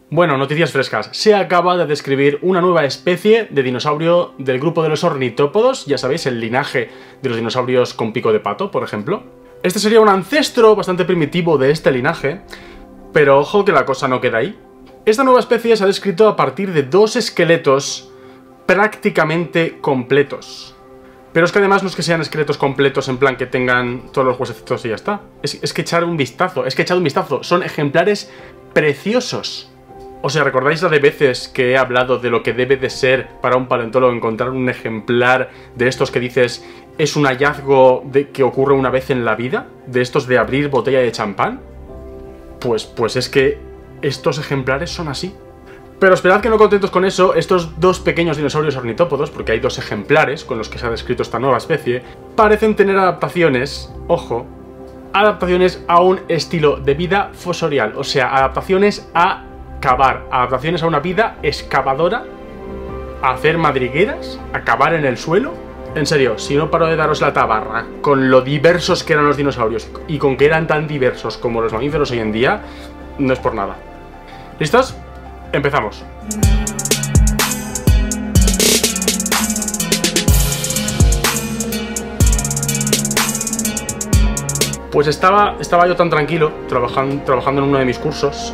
Bueno, noticias frescas. Se acaba de describir una nueva especie de dinosaurio del grupo de los ornitópodos, ya sabéis, el linaje de los dinosaurios con pico de pato, por ejemplo. Este sería un ancestro bastante primitivo de este linaje, pero ojo que la cosa no queda ahí. Esta nueva especie se ha descrito a partir de 2 esqueletos prácticamente completos. Pero es que además no es que sean esqueletos completos en plan que tengan todos los huesecitos y ya está. Es que echar un vistazo, son ejemplares preciosos. O sea, ¿recordáis la de veces que he hablado de lo que debe de ser para un paleontólogo encontrar un ejemplar de estos que dices es un hallazgo que ocurre una vez en la vida? ¿De estos de abrir botella de champán? Pues es que estos ejemplares son así. Pero esperad que no contentos con eso, estos 2 pequeños dinosaurios ornitópodos, porque hay 2 ejemplares con los que se ha descrito esta nueva especie, parecen tener adaptaciones, ojo, adaptaciones a un estilo de vida fosorial, o sea, adaptaciones a cavar, adaptaciones a una vida excavadora, a hacer madrigueras, a cavar en el suelo. En serio, si no paro de daros la tabarra con lo diversos que eran los dinosaurios y con que eran tan diversos como los mamíferos hoy en día, no es por nada. ¿Listos? Empezamos. Pues estaba yo tan tranquilo trabajando en uno de mis cursos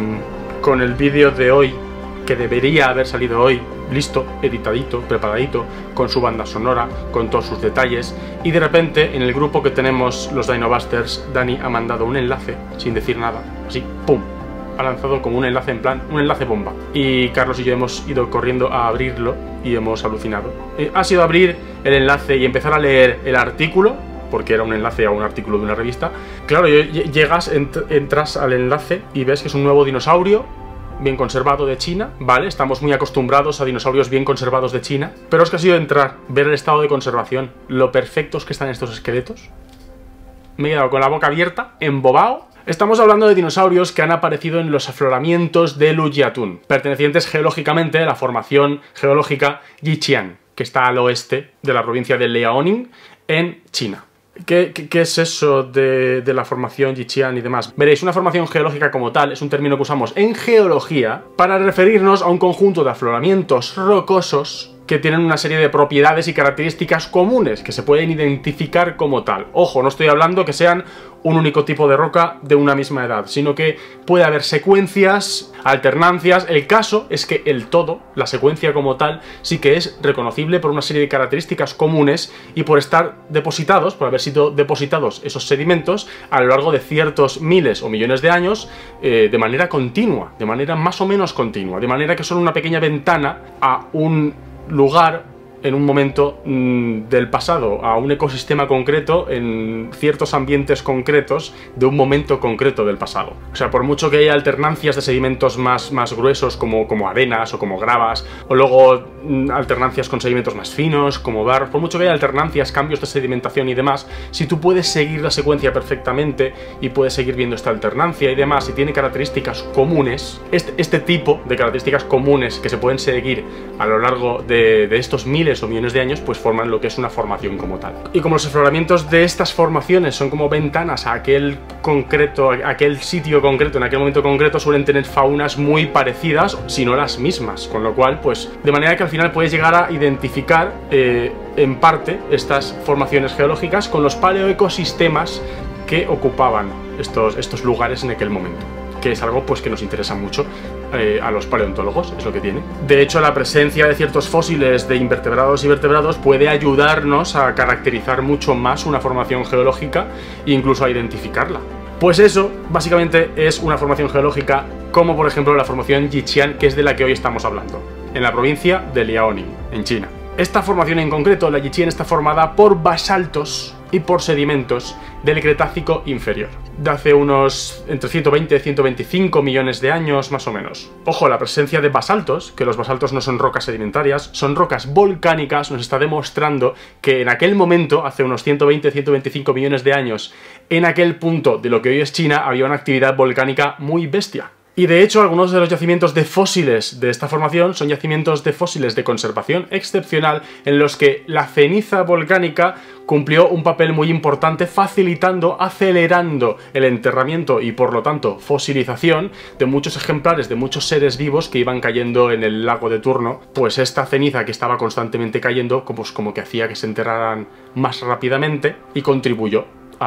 con el vídeo de hoy, que debería haber salido hoy, listo, editadito, preparadito, con su banda sonora, con todos sus detalles, y de repente en el grupo que tenemos los Dinobusters, Dani ha mandado un enlace sin decir nada, así, ¡pum! Ha lanzado como un enlace en plan, un enlace bomba. Y Carlos y yo hemos ido corriendo a abrirlo y hemos alucinado. Ha sido abrir el enlace y empezar a leer el artículo, porque era un enlace a un artículo de una revista. Claro, llegas, entras al enlace y ves que es un nuevo dinosaurio bien conservado de China, ¿vale? Estamos muy acostumbrados a dinosaurios bien conservados de China, pero es que ha sido entrar, ver el estado de conservación, lo perfectos que están estos esqueletos. Me he quedado con la boca abierta, embobado. Estamos hablando de dinosaurios que han aparecido en los afloramientos de Lujiatun, pertenecientes geológicamente a la formación geológica Yixian, que está al oeste de la provincia de Liaoning, en China. ¿Qué es eso de la formación Yixian y demás? Veréis, una formación geológica como tal es un término que usamos en geología para referirnos a un conjunto de afloramientos rocosos que tienen una serie de propiedades y características comunes que se pueden identificar como tal. Ojo, no estoy hablando que sean un único tipo de roca de una misma edad, sino que puede haber secuencias, alternancias. El caso es que el todo, la secuencia como tal, sí que es reconocible por una serie de características comunes y por estar depositados, por haber sido depositados esos sedimentos a lo largo de ciertos miles o millones de años de manera continua, de manera más o menos continua, de manera que son una pequeña ventana a un lugar en un momento del pasado, a un ecosistema concreto, en ciertos ambientes concretos de un momento concreto del pasado. O sea, por mucho que haya alternancias de sedimentos más gruesos como arenas o como gravas, o luego alternancias con sedimentos más finos como barro, por mucho que haya alternancias, cambios de sedimentación y demás, si tú puedes seguir la secuencia perfectamente y puedes seguir viendo esta alternancia y demás, y tiene características comunes, este tipo de características comunes que se pueden seguir a lo largo de estos miles o millones de años, pues forman lo que es una formación como tal. Y como los afloramientos de estas formaciones son como ventanas a aquel concreto, a aquel sitio concreto, en aquel momento concreto, suelen tener faunas muy parecidas, si no las mismas, con lo cual, pues, de manera que al final puedes llegar a identificar en parte estas formaciones geológicas con los paleoecosistemas que ocupaban estos lugares en aquel momento, que es algo pues que nos interesa mucho a los paleontólogos, es lo que tiene. De hecho, la presencia de ciertos fósiles de invertebrados y vertebrados puede ayudarnos a caracterizar mucho más una formación geológica e incluso a identificarla. Pues eso, básicamente, es una formación geológica como, por ejemplo, la formación Yixian, que es de la que hoy estamos hablando, en la provincia de Liaoning, en China. Esta formación en concreto, la Yixian, está formada por basaltos y por sedimentos del Cretácico inferior, de hace unos entre 120 y 125 millones de años más o menos. Ojo, la presencia de basaltos, que los basaltos no son rocas sedimentarias, son rocas volcánicas, nos está demostrando que en aquel momento, hace unos 120 y 125 millones de años, en aquel punto de lo que hoy es China, había una actividad volcánica muy bestia. Y de hecho, algunos de los yacimientos de fósiles de esta formación son yacimientos de fósiles de conservación excepcional en los que la ceniza volcánica cumplió un papel muy importante facilitando, acelerando el enterramiento y por lo tanto fosilización de muchos ejemplares, de muchos seres vivos que iban cayendo en el lago de turno. Pues esta ceniza que estaba constantemente cayendo, pues como que hacía que se enterraran más rápidamente y contribuyó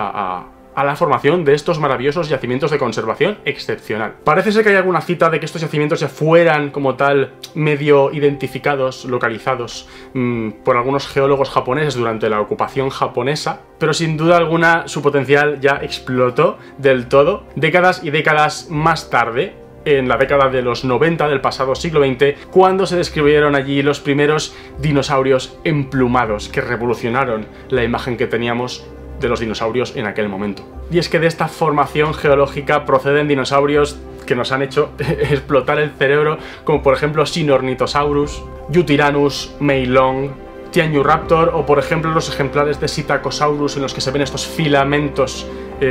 a la formación de estos maravillosos yacimientos de conservación excepcional. Parece ser que hay alguna cita de que estos yacimientos ya fueran como tal medio identificados, localizados por algunos geólogos japoneses durante la ocupación japonesa, pero sin duda alguna su potencial ya explotó del todo décadas y décadas más tarde, en la década de los 90 del pasado siglo XX, cuando se describieron allí los primeros dinosaurios emplumados que revolucionaron la imagen que teníamos de los dinosaurios en aquel momento. Y es que de esta formación geológica proceden dinosaurios que nos han hecho explotar el cerebro, como por ejemplo Sinornithosaurus, Yutyrannus, Meilong, Tianuraptor o por ejemplo los ejemplares de Psittacosaurus en los que se ven estos filamentos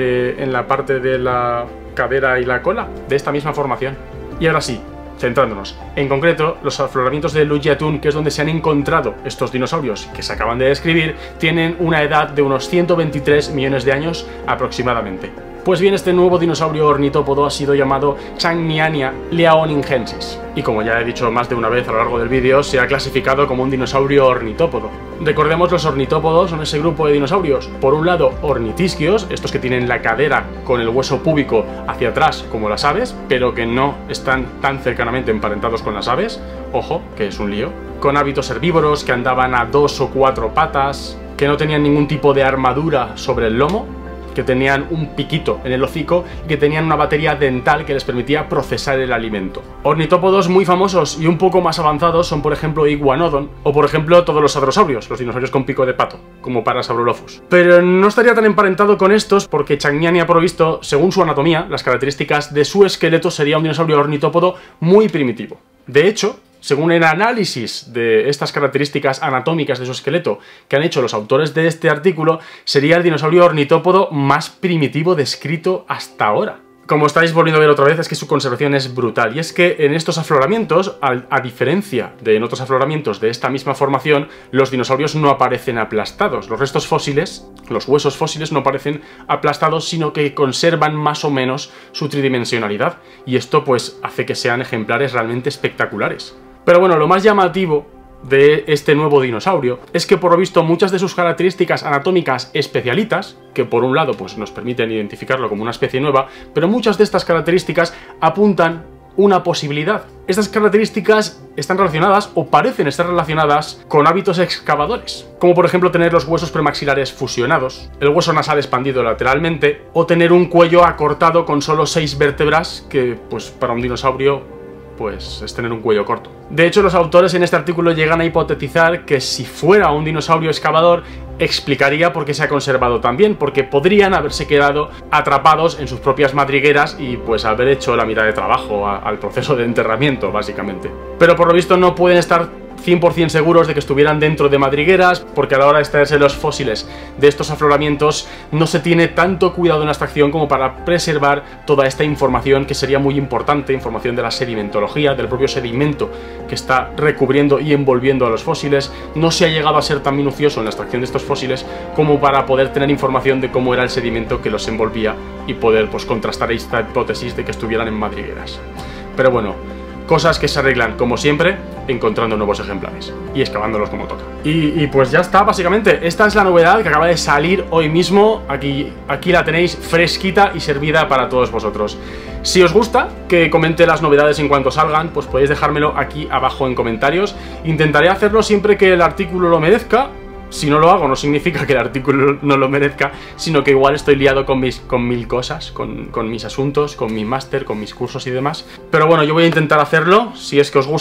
en la parte de la cadera y la cola de esta misma formación. Y ahora sí, centrándonos, en concreto, los afloramientos de Lujiatun, que es donde se han encontrado estos dinosaurios que se acaban de describir, tienen una edad de unos 123 millones de años aproximadamente. Pues bien, este nuevo dinosaurio ornitópodo ha sido llamado Changmiania liaoningensis, y como ya he dicho más de una vez a lo largo del vídeo, se ha clasificado como un dinosaurio ornitópodo. Recordemos, los ornitópodos son ese grupo de dinosaurios, por un lado ornitisquios, estos que tienen la cadera con el hueso púbico hacia atrás como las aves, pero que no están tan cercanamente emparentados con las aves, ojo, que es un lío, con hábitos herbívoros, que andaban a 2 o 4 patas, que no tenían ningún tipo de armadura sobre el lomo, que tenían un piquito en el hocico y que tenían una batería dental que les permitía procesar el alimento. Ornitópodos muy famosos y un poco más avanzados son por ejemplo Iguanodon o por ejemplo todos los hadrosaurios, los dinosaurios con pico de pato, como Parasaurolophus. Pero no estaría tan emparentado con estos porque Changmiania, por lo visto, según su anatomía, las características de su esqueleto, sería un dinosaurio ornitópodo muy primitivo. De hecho, según el análisis de estas características anatómicas de su esqueleto que han hecho los autores de este artículo, sería el dinosaurio ornitópodo más primitivo descrito hasta ahora. Como estáis volviendo a ver otra vez, es que su conservación es brutal, y es que en estos afloramientos, a diferencia de en otros afloramientos de esta misma formación, los dinosaurios no aparecen aplastados. Los restos fósiles, los huesos fósiles, no aparecen aplastados, sino que conservan más o menos su tridimensionalidad, y esto pues hace que sean ejemplares realmente espectaculares. Pero bueno, lo más llamativo de este nuevo dinosaurio es que por lo visto muchas de sus características anatómicas especialitas, que por un lado pues nos permiten identificarlo como una especie nueva, pero muchas de estas características apuntan una posibilidad. Estas características están relacionadas o parecen estar relacionadas con hábitos excavadores, como por ejemplo tener los huesos premaxilares fusionados, el hueso nasal expandido lateralmente o tener un cuello acortado con solo 6 vértebras, que pues para un dinosaurio pues es tener un cuello corto. De hecho, los autores en este artículo llegan a hipotetizar que si fuera un dinosaurio excavador, explicaría por qué se ha conservado tan bien, porque podrían haberse quedado atrapados en sus propias madrigueras y pues haber hecho la mitad de trabajo al proceso de enterramiento, básicamente. Pero por lo visto no pueden estar 100% seguros de que estuvieran dentro de madrigueras, porque a la hora de extraerse los fósiles de estos afloramientos no se tiene tanto cuidado en la extracción como para preservar toda esta información que sería muy importante, información de la sedimentología, del propio sedimento que está recubriendo y envolviendo a los fósiles. No se ha llegado a ser tan minucioso en la extracción de estos fósiles como para poder tener información de cómo era el sedimento que los envolvía y poder pues contrastar esta hipótesis de que estuvieran en madrigueras. Pero bueno, cosas que se arreglan, como siempre, encontrando nuevos ejemplares y excavándolos como toca. Y pues ya está, básicamente. Esta es la novedad que acaba de salir hoy mismo. Aquí la tenéis fresquita y servida para todos vosotros. Si os gusta que comente las novedades en cuanto salgan, pues podéis dejármelo aquí abajo en comentarios. Intentaré hacerlo siempre que el artículo lo merezca. Si no lo hago, no significa que el artículo no lo merezca, sino que igual estoy liado con mil cosas, con mis asuntos, con mi máster, con mis cursos y demás. Pero bueno, yo voy a intentar hacerlo. Si es que os gusta,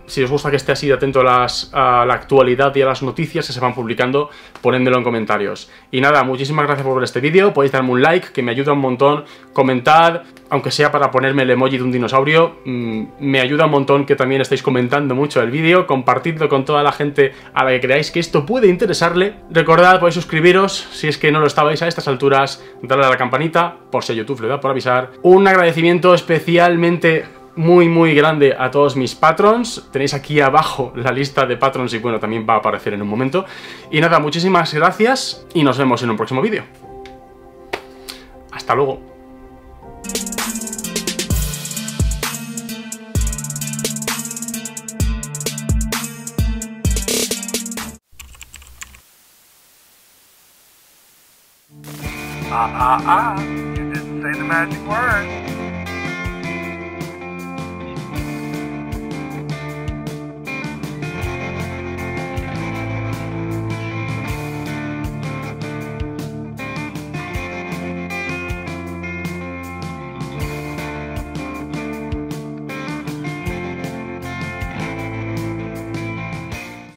Si os gusta que esté así de atento a la actualidad y a las noticias que se van publicando, ponedmelo en comentarios. Y nada, muchísimas gracias por ver este vídeo, podéis darme un like, que me ayuda un montón, comentad, aunque sea para ponerme el emoji de un dinosaurio, me ayuda un montón que también estéis comentando mucho el vídeo, compartidlo con toda la gente a la que creáis que esto puede interesarle. Recordad, podéis suscribiros, si es que no lo estabais a estas alturas, darle a la campanita, por si YouTube le da por avisar. Un agradecimiento especialmente muy grande a todos mis patrons. Tenéis aquí abajo la lista de patrons y bueno, también va a aparecer en un momento. Y nada, muchísimas gracias y nos vemos en un próximo vídeo. Hasta luego. You didn't say the magic word.